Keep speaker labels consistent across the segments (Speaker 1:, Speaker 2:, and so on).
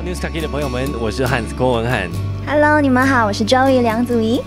Speaker 1: Newstalk 的朋友们，我是汉子郭文翰。
Speaker 2: Hello， 你们好，我是 Joey 梁祖仪。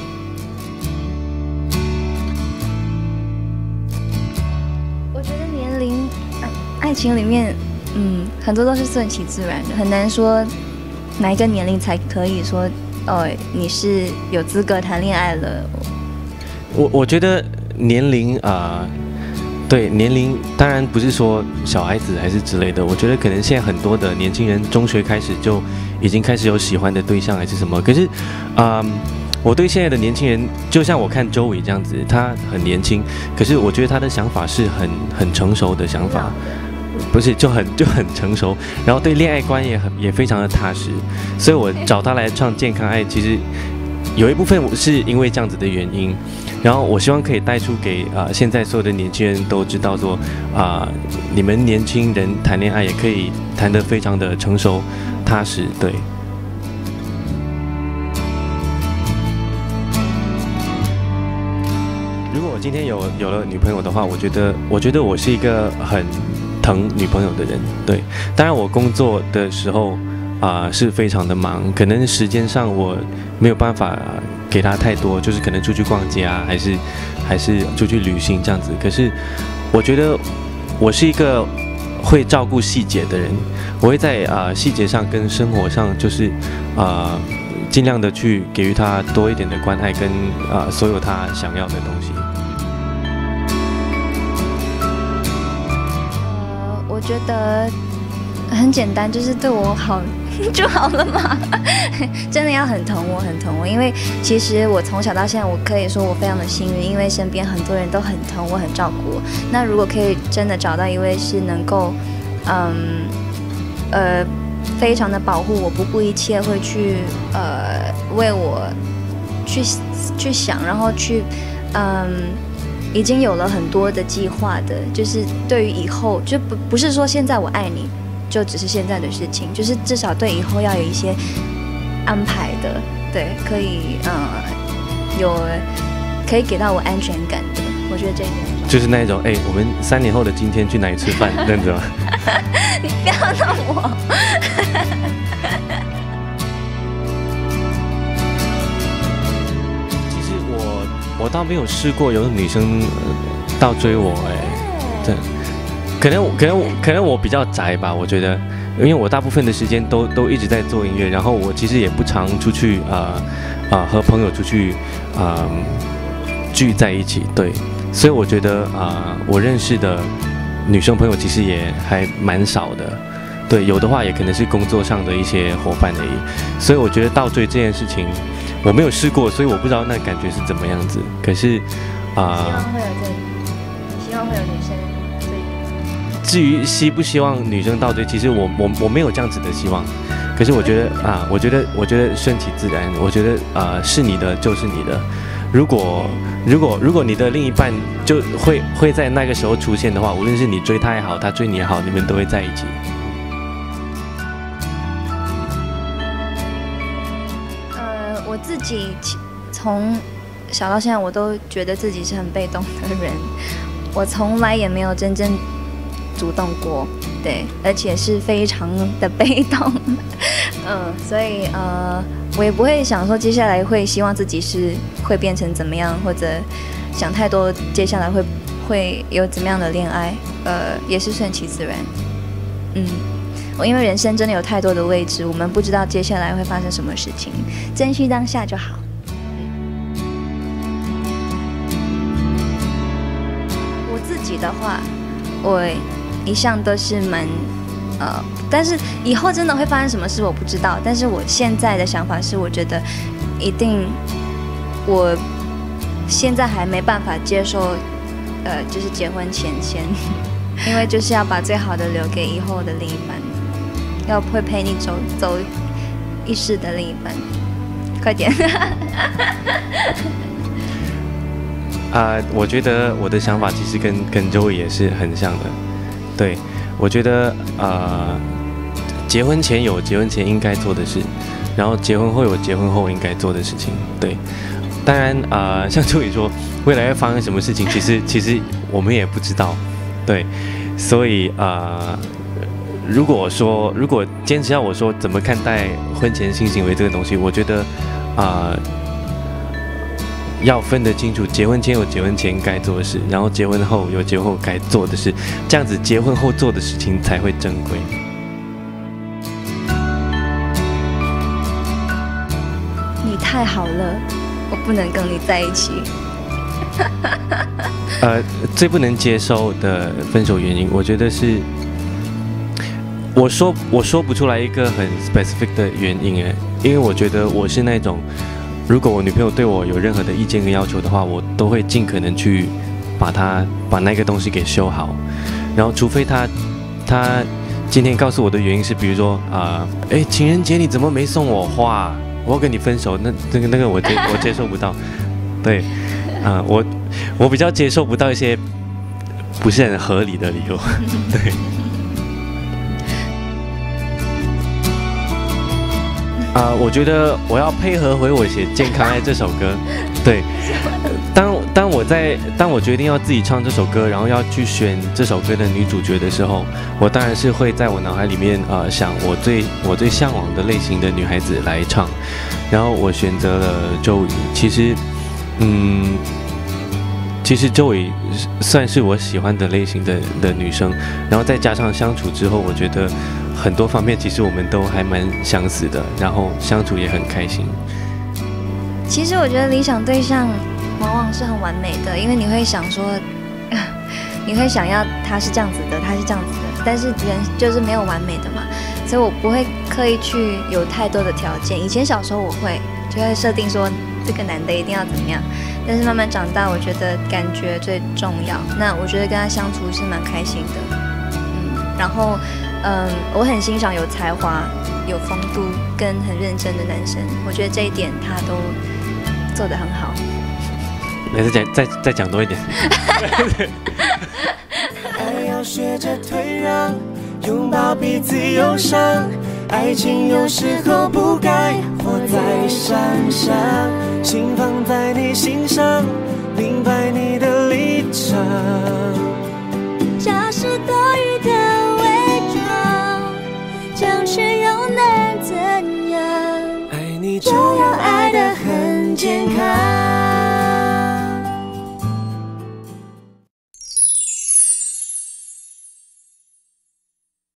Speaker 2: 我觉得年龄，爱情里面，很多都是顺其自然的，很难说哪一个年龄才可以说，你是有资格谈恋爱了。
Speaker 1: 我觉得年龄对年龄当然不是说小孩子还是之类的，我觉得可能现在很多的年轻人中学开始就已经开始有喜欢的对象还是什么，可是我对现在的年轻人，就像我看周伟这样子，他很年轻，可是我觉得他的想法是很成熟的想法，不是就很成熟，然后对恋爱观也非常的踏实，所以我找他来唱健康爱，其实有一部分是因为这样子的原因。然后我希望可以带出给现在所有的年轻人都知道说你们年轻人谈恋爱也可以谈得非常的成熟踏实，对。如果我今天有了女朋友的话，我觉得我是一个很疼女朋友的人，对。当然我工作的时候是非常的忙，可能时间上我没有办法给他太多，就是可能出去逛街还是出去旅行这样子。可是我觉得我是一个会照顾细节的人，我会在细节上跟生活上就是尽量的去给予他多一点的关爱跟所有他想要的东西。
Speaker 2: 我觉得很简单，就是对我好就好了嘛。真的要很疼我，因为其实我从小到现在，我可以说我非常的幸运，因为身边很多人都很疼我，很照顾我。那如果可以真的找到一位是能够，非常的保护我，不顾一切会去为我去想，然后去已经有了很多的计划的，就是对于以后就不是说现在我爱你就只是现在的事情，就是至少对以后要有一些安排的，对，可以可以给到我安全感的，我觉得这一点
Speaker 1: 就是那一种我们3年后的今天去哪里吃饭那种。
Speaker 2: 你不要弄我。
Speaker 1: 其实我倒没有试过有女生倒追我对。可能我比较宅吧，我觉得，因为我大部分的时间都一直在做音乐，然后我其实也不常出去和朋友出去聚在一起，对，所以我觉得我认识的女生朋友其实也还蛮少的，对，有的话也可能是工作上的一些伙伴而已，所以我觉得倒追这件事情我没有试过，所以我不知道那感觉是怎么样子，可是
Speaker 2: 希望会有女生。
Speaker 1: 至于希不希望女生倒追，其实我没有这样子的希望，可是我觉得我觉得顺其自然，我觉得是你的就是你的，如果你的另一半就会在那个时候出现的话，无论是你追他也好，他追你也好，你们都会在一起。
Speaker 2: 我自己从小到现在，我都觉得自己是很被动的人，我从来也没有真正主动过，对，而且是非常的被动，所以我也不会想说接下来会希望自己会变成怎么样，或者想太多接下来会有怎么样的恋爱，也是顺其自然，因为人生真的有太多的未知，我们不知道接下来会发生什么事情，珍惜当下就好。我自己的话，我一向都是蛮但是以后真的会发生什么事我不知道，但是我现在的想法是，我觉得一定我现在还没办法接受就是结婚前先，因为就是要把最好的留给以后的另一半，要会陪你走一世的另一半，快点。
Speaker 1: 我觉得我的想法其实跟Joey也是很像的，对，我觉得结婚前有结婚前应该做的事，然后结婚后有结婚后应该做的事情，对。当然像Joey说未来会发生什么事情，其实我们也不知道，对，所以如果坚持要我说怎么看待婚前性行为这个东西，我觉得要分得清楚，结婚前有结婚前该做的事，然后结婚后有结婚后该做的事，这样子结婚后做的事情才会正规。
Speaker 2: 你太好了，我不能跟你在一起。
Speaker 1: 最不能接受的分手原因，我觉得是，我说不出来一个很 specific 的原因哎，因为我觉得我是那种，如果我女朋友对我有任何的意见跟要求的话，我都会尽可能去把那个东西给修好，然后除非她今天告诉我的原因是，比如说情人节你怎么没送我花？我要跟你分手，那个我接受不到，对。我比较接受不到一些不是很合理的理由，对。我觉得我要配合回我写《健康爱》这首歌，对。当我决定要自己唱这首歌，然后要去选这首歌的女主角的时候，我当然是会在我脑海里面想我最向往的类型的女孩子来唱，然后我选择了周瑜。其实周瑜算是我喜欢的类型的女生，然后再加上相处之后，我觉得很多方面其实我们都还蛮相似的，然后相处也很开心。
Speaker 2: 其实我觉得理想对象往往是很完美的，因为你会想说，你会想要他是这样子的，他是这样子的，但是人就是没有完美的嘛，所以我不会刻意去有太多的条件。以前小时候我就会设定说这个男的一定要怎么样，但是慢慢长大，我觉得感觉最重要。那我觉得跟他相处是蛮开心的，然后我很欣赏有才华、有风度跟很认真的男生，我觉得这一点他都做得很好。
Speaker 1: 来再讲多一点。
Speaker 3: 爱要学着退让，拥抱彼此忧伤，爱情有时候不该活在山上，心放在你心上，明白你的立场。
Speaker 4: 这是多余的伪装，这样却又能怎样？
Speaker 3: 爱你就要爱得很健康。